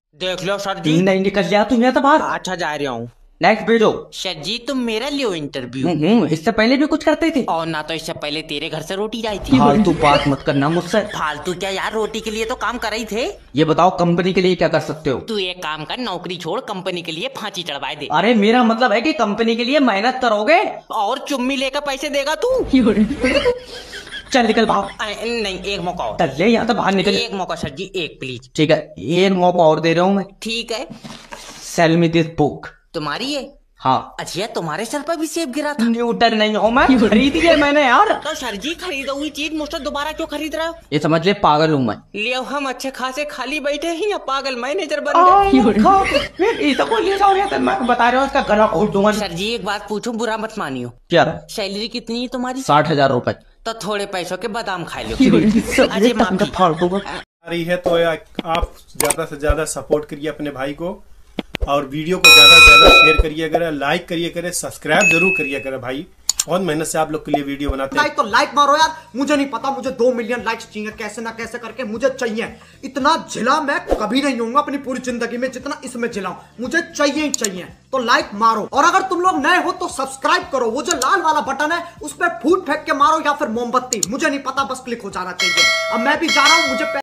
देख लो सर जी। तीन नहीं निकल गया तुम यहाँ तो बाहर। अच्छा जा रहा हूँ। नेक्स्ट भेजो। सर जी तुम मेरा लियो इंटरव्यू। इससे पहले भी कुछ करते थे। और ना तो इससे पहले तेरे घर से रोटी आई थी। फालतू बात मत करना मुझसे। फालतू क्या यार, रोटी के लिए तो काम कर रही थे। ये बताओ कंपनी के लिए क्या कर सकते हो? तू एक काम कर, नौकरी छोड़, कंपनी के लिए फांसी चढ़वाए दे। अरे मेरा मतलब है कि कंपनी के लिए मेहनत करोगे और चुम्मी लेकर पैसे देगा तू। चल निकल बाहर। नहीं, एक मौका और। चल ले यहाँ तो बाहर निकल। एक मौका सर जी, एक प्लीज। ठीक है, एक मौका और दे रहा हूँ मैं। ठीक है। Sell me this book. तुम्हारी है? हाँ। अच्छा, तुम्हारे सर पर भी सेब गिरा था? न्यूटन नहीं हो मैं, खरीदी है मैंने यार। तो सर जी खरीदा हुई चीज मुझसे दोबारा क्यों खरीद रहे हो? ये समझ ले पागल हूँ मैं। ले हम अच्छे खासे खाली बैठे हैं या पागल मैनेजर बन गए? मैं बता रहा हूँ इसका गला खोल दूंगा। सर जी एक बात पूछूं, बुरा मत मानियो। क्या? सैलरी कितनी है तुम्हारी? 60,000 रुपए। तो थोड़े पैसों के बादाम खा लो। अजय माफी। रही है तो आप ज्यादा से ज्यादा सपोर्ट करिए अपने भाई को और वीडियो को ज्यादा से ज्यादा शेयर करिए, अगर लाइक करिए करे, सब्सक्राइब जरूर करिए करे भाई। बहुत मेहनत से आप लोग के लिए वीडियो बनाते हैं। तो लाइक मारो यार, मुझे नहीं पता, मुझे 2 मिलियन लाइक्स चाहिए, कैसे ना कैसे करके मुझे चाहिए। इतना झिला मैं कभी नहीं होऊंगा अपनी पूरी जिंदगी में जितना इसमें झिलाऊं, मुझे चाहिए ही चाहिए। तो लाइक मारो और अगर तुम लोग नए हो तो सब्सक्राइब करो। वो जो लाल वाला बटन है उस पर फूट फेंक के मारो या फिर मोमबत्ती, मुझे नहीं पता, बस क्लिक हो जाना चाहिए। अब मैं भी जा रहा हूं, मुझे